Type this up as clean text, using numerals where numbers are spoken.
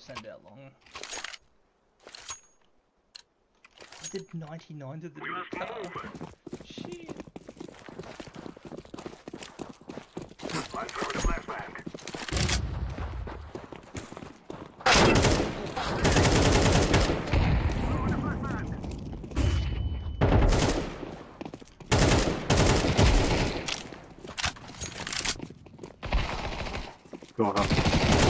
send out long. I did 99 to the car. Shit. I'm throwing a flashbang. Go on.